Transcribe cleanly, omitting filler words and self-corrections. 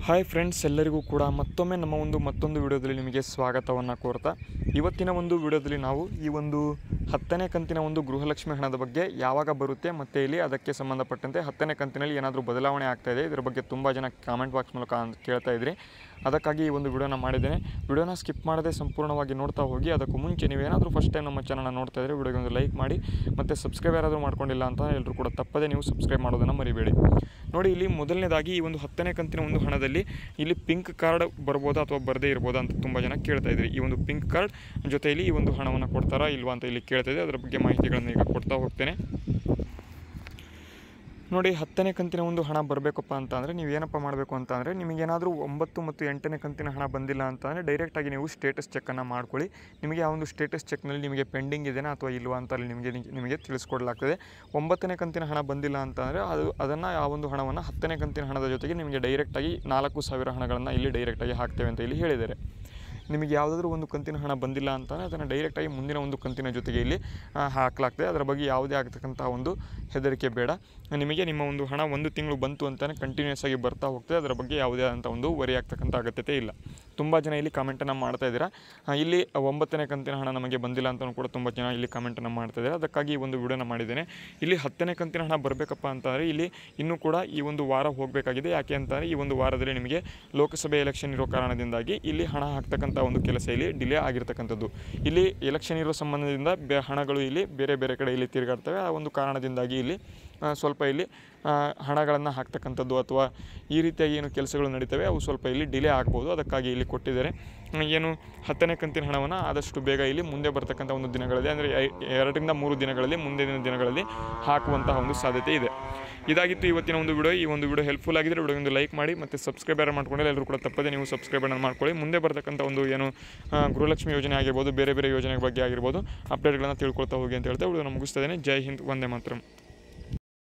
Hi friends, ಎಲ್ಲರಿಗೂ ಕೂಡ ಮತ್ತೊಮ್ಮೆ ನಮ್ಮ ಮತ್ತೊಂದು ವಿಡಿಯೋದಲ್ಲಿ ನಿಮಗೆ ಸ್ವಾಗತವನ್ನು ಕೋರ್ತಾ ಇವತ್ತಿನ ವಿಡಿಯೋದಲ್ಲಿ ನಾವು ಈ 10ನೇ ಕಂತಿನ ಗೃಹಲಕ್ಷ್ಮಿ ಹಣದ ಬಗ್ಗೆ ಯಾವಾಗ ಬರುತ್ತೆ ಮತ್ತು ಇಲ್ಲಿ ಅದಕ್ಕೆ ಸಂಬಂಧಪಟ್ಟಂತೆ 10ನೇ ಕಂತಿನಲ್ಲಿ ಏನಾದರೂ ಬದಲಾವಣೆ ಆಗ್ತಾ ಇದೆ ಇದರ ಬಗ್ಗೆ ತುಂಬ ಜನ ಕಾಮೆಂಟ್ ಬಾಕ್ಸ್ ಮೂಲಕ ಕೇಳ್ತಾ ಇದ್ರಿ. ಅದಕ್ಕಾಗಿ ಈ ವಿಡಿಯೋನ ಮಾಡಿದ್ದೇನೆ. ವಿಡಿಯೋನ ಸ್ಕಿಪ್ ಮಾಡದೆ ಸಂಪೂರ್ಣವಾಗಿ ನೋಡ್ತಾ ಹೋಗಿ. ಅದಕ್ಕೂ ಮುಂಚೆ ನೀವೇನಾದರೂ ಫಸ್ಟ್ ಟೈಮ್ ನಮ್ಮ ಚಾನಲ್ನ ನೋಡ್ತಾ ಇದ್ದರೆ ವಿಡಿಯೋಗೆ ಒಂದು ಲೈಕ್ ಮಾಡಿ, ಮತ್ತು ಸಬ್ಸ್ಕ್ರೈಬ್ ಯಾರಾದರೂ ಮಾಡ್ಕೊಂಡಿಲ್ಲ ಅಂತ ಎಲ್ಲರೂ ಕೂಡ ತಪ್ಪದೆ ನೀವು ಸಬ್ಸ್ಕ್ರೈಬ್ ಮಾಡೋದನ್ನು ಮರಿಬೇಡಿ. ನೋಡಿ, ಇಲ್ಲಿ ಮೊದಲನೇದಾಗಿ ಈ 10ನೇ ಕಂತಿನ ಹಣದಲ್ಲಿ ಇಲ್ಲಿ ಪಿಂಕ್ ಕಾರ್ಡ್ ಬರ್ಬೋದಾ ಅಥವಾ ಬರದೇ ಇರ್ಬೋದಾ ಅಂತ ತುಂಬ ಜನ ಕೇಳ್ತಾ ಇದ್ರಿ. ಈ ಪಿಂಕ್ ಕಾರ್ಡ್ ಜೊತೆಯಲ್ಲಿ ಈ ಹಣವನ್ನು ಕೊಡ್ತಾರಾ ಇಲ್ವಾ ಅಂತ ಇಲ್ಲಿ ಕೇಳ್ತಾ ಇದೆ. ಅದರ ಬಗ್ಗೆ ಮಾಹಿತಿಗಳನ್ನು ಈಗ ಕೊಡ್ತಾ ಹೋಗ್ತೇನೆ. ನೋಡಿ, 10ನೇ ಕಂತಿನ ಹಣ ಬರಬೇಕಪ್ಪ ಅಂತ ಅಂದರೆ ನೀವು ಏನಪ್ಪ ಮಾಡಬೇಕು ಅಂತ ಅಂದರೆ, ನಿಮಗೇನಾದರೂ 9 ಮತ್ತು 8ನೇ ಕಂತಿನ ಹಣ ಬಂದಿಲ್ಲ ಅಂತ ಅಂದರೆ ಡೈರೆಕ್ಟಾಗಿ ನೀವು ಸ್ಟೇಟಸ್ ಚೆಕ್ಕನ್ನು ಮಾಡ್ಕೊಳ್ಳಿ. ನಿಮಗೆ ಆ ಸ್ಟೇಟಸ್ ಚೆಕ್ನಲ್ಲಿ ನಿಮಗೆ ಪೆಂಡಿಂಗ್ ಇದೆಯಾ ಅಥವಾ ಇಲ್ವಾ ಅಂತ ನಿಮಗೆ ತಿಳಿಸ್ಕೊಡ್ಲಾಗ್ತದೆ. 9ನೇ ಕಂತಿನ ಹಣ ಬಂದಿಲ್ಲ ಅಂತ ಅಂದರೆ ಅದನ್ನು ಆ ಹಣವನ್ನು 10ನೇ ಕಂತಿನ ಹಣದ ಜೊತೆಗೆ ನಿಮಗೆ ಡೈರೆಕ್ಟಾಗಿ 4,000 ಹಣಗಳನ್ನು ಇಲ್ಲಿ ಡೈರೆಕ್ಟಾಗಿ ಹಾಕ್ತೇವೆ ಅಂತ ಇಲ್ಲಿ ಹೇಳಿದ್ದಾರೆ. ನಿಮಗೆ ಯಾವುದಾದ್ರೂ ಕಂತಿನ ಹಣ ಬಂದಿಲ್ಲ ಅಂತಂದರೆ ಅದನ್ನು ಡೈರೆಕ್ಟಾಗಿ ಮುಂದಿನ ಕಂತಿನ ಜೊತೆಗೆ ಇಲ್ಲಿ ಹಾಕಲಾಗ್ತದೆ. ಅದರ ಬಗ್ಗೆ ಯಾವುದೇ ಆಗ್ತಕ್ಕಂಥ ಹೆದರಿಕೆ ಬೇಡ. ನಿಮಗೆ ನಿಮ್ಮ ಹಣ 1 ತಿಂಗಳು ಬಂತು ಅಂತಲೇ ಕಂಟಿನ್ಯೂಸ್ ಆಗಿ ಬರ್ತಾ ಹೋಗ್ತದೆ. ಅದರ ಬಗ್ಗೆ ಯಾವುದೇ ಆದಂಥ ವರಿ ಆಗ್ತಕ್ಕಂಥ ಅಗತ್ಯತೆ ಇಲ್ಲ. ತುಂಬ ಜನ ಇಲ್ಲಿ ಕಾಮೆಂಟನ್ನು ಮಾಡ್ತಾ ಇದ್ದೀರಾ. ಇಲ್ಲಿ 9ನೇ ಕಂತಿನ ಹಣ ನಮಗೆ ಬಂದಿಲ್ಲ ಅಂತಲೂ ಕೂಡ ತುಂಬ ಜನ ಇಲ್ಲಿ ಕಾಮೆಂಟನ್ನು ಮಾಡ್ತಾ ಇದ್ದಾರೆ. ಅದಕ್ಕಾಗಿ ಈ ವಿಡಿಯೋನ ಮಾಡಿದ್ದೇನೆ. ಇಲ್ಲಿ 10ನೇ ಕಂತಿನ ಹಣ ಬರಬೇಕಪ್ಪ ಅಂತಂದರೆ ಇಲ್ಲಿ ಇನ್ನೂ ಕೂಡ ಈ ವಾರ ಹೋಗಬೇಕಾಗಿದೆ. ಯಾಕೆ ಅಂತಂದರೆ ಈ ವಾರದಲ್ಲಿ ನಿಮಗೆ ಲೋಕಸಭೆ ಎಲೆಕ್ಷನ್ ಇರೋ ಕಾರಣದಿಂದಾಗಿ ಇಲ್ಲಿ ಹಣ ಹಾಕ್ತಕ್ಕಂಥ ಕೆಲಸ ಇಲ್ಲಿ ಡಿಲೇ ಆಗಿರ್ತಕ್ಕಂಥದ್ದು. ಇಲ್ಲಿ ಎಲೆಕ್ಷನ್ ಇರೋ ಸಂಬಂಧದಿಂದ ಹಣಗಳು ಇಲ್ಲಿ ಬೇರೆ ಬೇರೆ ಕಡೆ ಇಲ್ಲಿ ತಿರುಗಾಡ್ತವೆ. ಆ ಕಾರಣದಿಂದಾಗಿ ಇಲ್ಲಿ ಸ್ವಲ್ಪ ಇಲ್ಲಿ ಹಣಗಳನ್ನು ಹಾಕ್ತಕ್ಕಂಥದ್ದು ಅಥವಾ ಈ ರೀತಿಯಾಗಿ ಏನು ಕೆಲಸಗಳು ನಡೀತವೆ ಅವು ಸ್ವಲ್ಪ ಇಲ್ಲಿ ಡಿಲೇ ಆಗ್ಬೋದು. ಅದಕ್ಕಾಗಿ ಇಲ್ಲಿ ಕೊಟ್ಟಿದ್ದಾರೆ. ಏನು 10ನೇ ಕಂತಿನ ಹಣವನ್ನು ಆದಷ್ಟು ಬೇಗ ಇಲ್ಲಿ ಮುಂದೆ ಬರ್ತಕ್ಕಂಥ ದಿನಗಳಲ್ಲಿ ಅಂದರೆ 2 ರಿಂದ 3 ದಿನಗಳಲ್ಲಿ ಮುಂದಿನ ದಿನಗಳಲ್ಲಿ ಹಾಕುವಂತಹ ಸಾಧ್ಯತೆ ಇದೆ. ಇದಾಗಿತ್ತು ಇವತ್ತಿನ ವಿಡಿಯೋ. ಈ ವಿಡಿಯೋ ಹೆಲ್ಪ್ಫುಲ್ ಆಗಿದ್ದರೆ ವಿಡಿಯೋಗೊಂದು ಲೈಕ್ ಮಾಡಿ, ಮತ್ತು ಸಬ್ಸ್ಕ್ರೈಬರ್ ಮಾಡ್ಕೊಂಡ್ರೆ ಎಲ್ಲರೂ ಕೂಡ ತಪ್ಪದೆ ನೀವು ಸಬ್ಸ್ಕ್ರೈಬನ್ನು ಮಾಡ್ಕೊಳ್ಳಿ. ಮುಂದೆ ಬರ್ತಕ್ಕಂಥ ಏನು ಗೃಹಲಕ್ಷ್ಮಿ ಯೋಜನೆ ಆಗಿರ್ಬೋದು, ಬೇರೆ ಬೇರೆ ಯೋಜನೆ ಬಗ್ಗೆ ಆಗಿರ್ಬೋದು ಅಪ್ಡೇಟ್ಗಳನ್ನು ತಿಳ್ಕೊಳ್ತಾ ಹೋಗಿ ಅಂತ ಹೇಳ್ತಾ ವಿಡಿಯೋನ ಮುಗಿಸ್ತಾ ಇದ್ದೇನೆ. ಜೈ ಹಿಂದ್, ವಂದೇ ಮಾತರಂ.